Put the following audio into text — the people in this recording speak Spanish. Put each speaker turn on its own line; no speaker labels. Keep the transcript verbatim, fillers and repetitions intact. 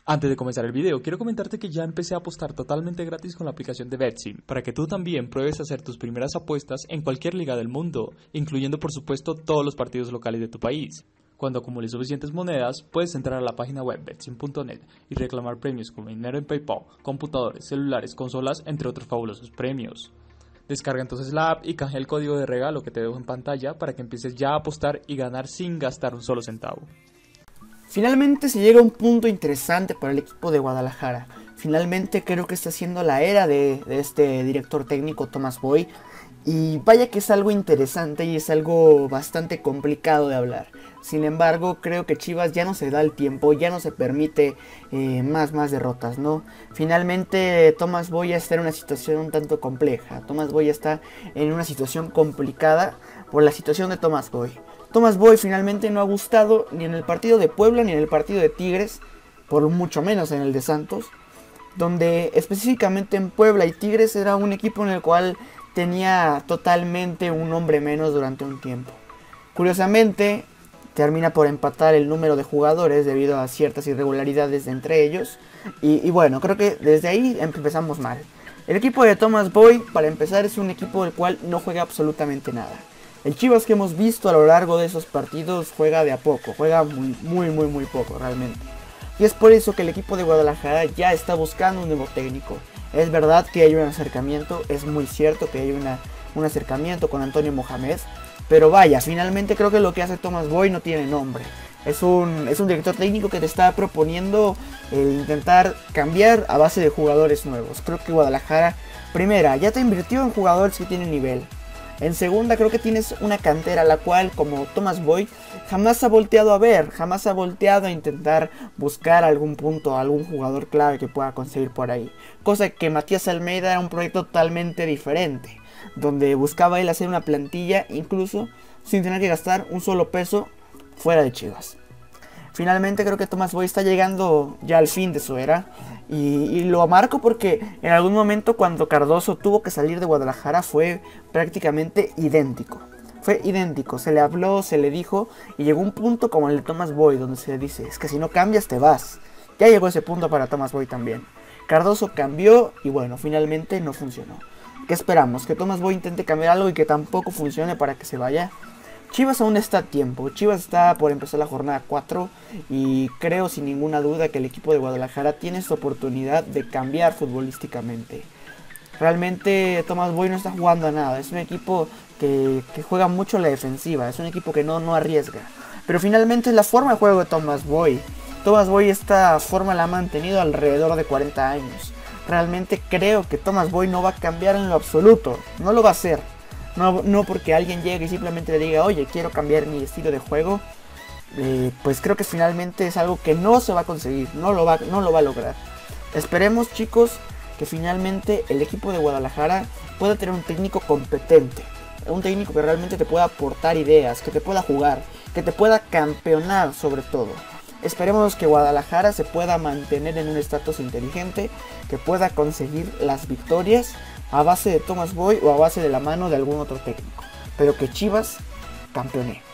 Antes de comenzar el video, quiero comentarte que ya empecé a apostar totalmente gratis con la aplicación de Betsim, para que tú también pruebes a hacer tus primeras apuestas en cualquier liga del mundo, incluyendo por supuesto todos los partidos locales de tu país. Cuando acumules suficientes monedas, puedes entrar a la página web betsim punto net y reclamar premios como dinero en PayPal, computadores, celulares, consolas, entre otros fabulosos premios. Descarga entonces la app y canjea el código de regalo que te dejo en pantalla para que empieces ya a apostar y ganar sin gastar un solo centavo.
Finalmente se llega a un punto interesante para el equipo de Guadalajara. Finalmente creo que está siendo la era de, de este director técnico Tomás Boy. Y vaya que es algo interesante y es algo bastante complicado de hablar. Sin embargo, creo que Chivas ya no se da el tiempo, ya no se permite eh, más, más derrotas, ¿no? Finalmente Tomás Boy está en una situación un tanto compleja. Tomás Boy está en una situación complicada por la situación de Tomás Boy. Tomás Boy finalmente no ha gustado ni en el partido de Puebla ni en el partido de Tigres, por mucho menos en el de Santos, donde específicamente en Puebla y Tigres era un equipo en el cual tenía totalmente un hombre menos durante un tiempo. Curiosamente, termina por empatar el número de jugadores debido a ciertas irregularidades entre ellos. Y, y bueno, creo que desde ahí empezamos mal. El equipo de Tomás Boy, para empezar, es un equipo del cual no juega absolutamente nada. El Chivas que hemos visto a lo largo de esos partidos juega de a poco, juega muy, muy, muy, muy poco realmente. Y es por eso que el equipo de Guadalajara ya está buscando un nuevo técnico. Es verdad que hay un acercamiento, es muy cierto que hay una, un acercamiento con Antonio Mohamed. Pero vaya, finalmente creo que lo que hace Tomás Boy no tiene nombre. Es un, es un director técnico que te está proponiendo el intentar cambiar a base de jugadores nuevos. Creo que Guadalajara, primera, ya te invirtió en jugadores que tienen nivel. En segunda, creo que tienes una cantera la cual, como Tomás Boy, jamás ha volteado a ver, jamás ha volteado a intentar buscar algún punto, algún jugador clave que pueda conseguir por ahí. Cosa que Matías Almeida era un proyecto totalmente diferente, donde buscaba él hacer una plantilla incluso sin tener que gastar un solo peso fuera de Chivas. Finalmente creo que Tomás Boy está llegando ya al fin de su era. Y, y lo marco porque en algún momento cuando Cardoso tuvo que salir de Guadalajara fue prácticamente idéntico. Fue idéntico, se le habló, se le dijo y llegó un punto como el de Tomás Boy donde se le dice, es que si no cambias te vas. Ya llegó ese punto para Tomás Boy también. Cardoso cambió y bueno, finalmente no funcionó. ¿Qué esperamos? ¿Que Tomás Boy intente cambiar algo y que tampoco funcione para que se vaya? Chivas aún está a tiempo, Chivas está por empezar la jornada cuatro y creo sin ninguna duda que el equipo de Guadalajara tiene su oportunidad de cambiar futbolísticamente. Realmente Tomás Boy no está jugando a nada, es un equipo que, que juega mucho la defensiva, es un equipo que no, no arriesga. Pero finalmente es la forma de juego de Tomás Boy. Tomás Boy esta forma la ha mantenido alrededor de cuarenta años. Realmente creo que Tomás Boy no va a cambiar en lo absoluto, no lo va a hacer. No, no porque alguien llegue y simplemente le diga, oye, quiero cambiar mi estilo de juego. Eh, pues creo que finalmente es algo que no se va a conseguir, no lo va, no lo va a lograr. Esperemos, chicos, que finalmente el equipo de Guadalajara pueda tener un técnico competente. Un técnico que realmente te pueda aportar ideas, que te pueda jugar, que te pueda campeonar sobre todo. Esperemos que Guadalajara se pueda mantener en un estatus inteligente, que pueda conseguir las victorias a base de Tomás Boy o a base de la mano de algún otro técnico. Pero que Chivas campeone.